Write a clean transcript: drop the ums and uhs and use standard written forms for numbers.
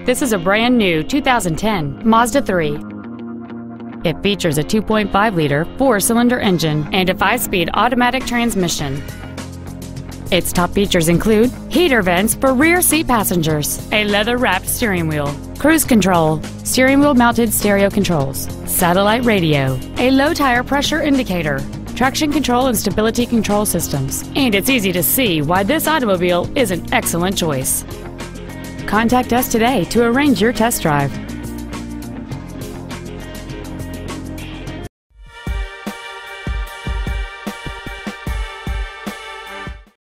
This is a brand new 2010 Mazda 3. It features a 2.5-liter four-cylinder engine and a 5-speed automatic transmission. Its top features include heater vents for rear seat passengers, a leather-wrapped steering wheel, cruise control, steering wheel mounted stereo controls, satellite radio, a low tire pressure indicator, traction control and stability control systems, and it's easy to see why this automobile is an excellent choice. Contact us today to arrange your test drive.